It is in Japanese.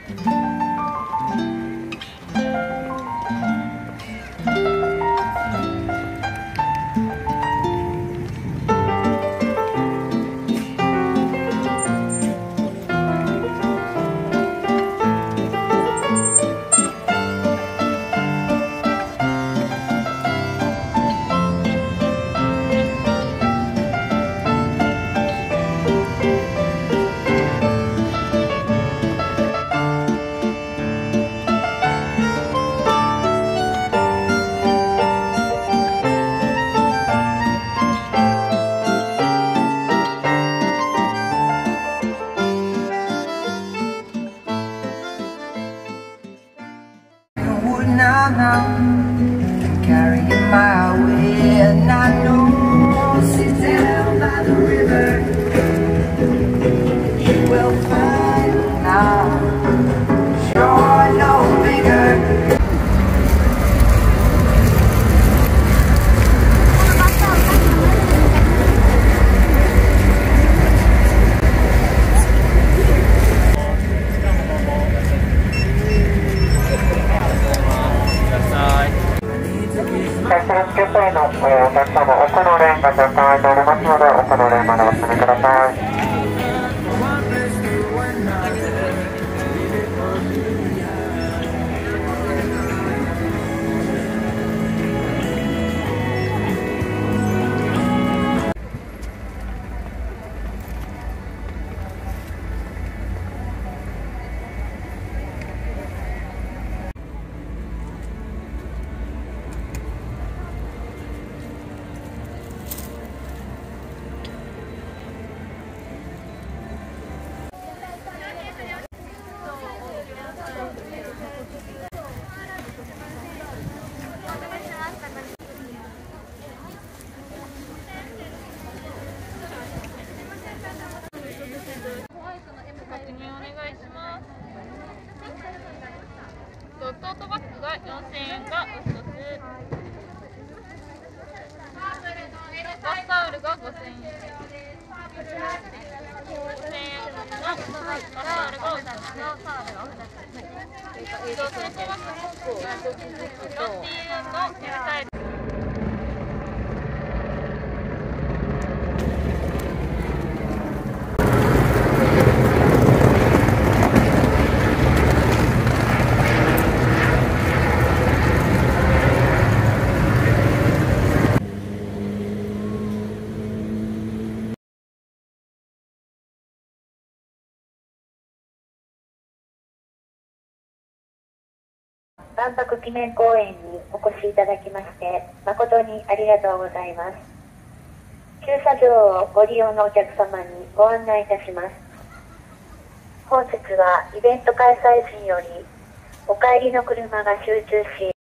Carrying my way, and I know sit down by the river. You will find now, sure no bigger. 付け際のお客様、奥のレーンが若干空いておりますので、奥のレーンまでお進みください。 トートバッグが4000円がお一つ、バスタオルが5000円、5000円のバスタオルがお一つ、トートバッグ4000円のLサイズ。 万博記念公園にお越しいただきまして誠にありがとうございます。駐車場をご利用のお客様にご案内いたします。本日はイベント開催時によりお帰りの車が集中し